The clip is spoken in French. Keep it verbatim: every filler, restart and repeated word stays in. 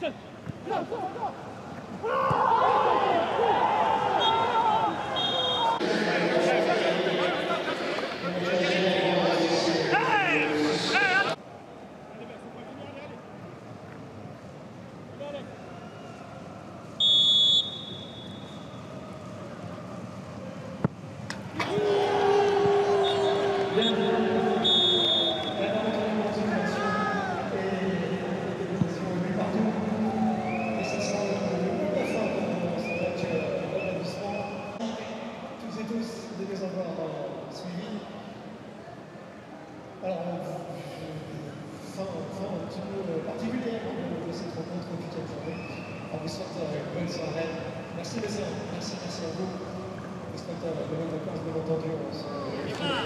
Alors, fin, fin un petit peu particulière de cette rencontre du quatrième journée. On vous souhaite une bonne soirée. Merci les sœurs, merci, merci à vous. On vous souhaite de bonnes vacances, bien entendu.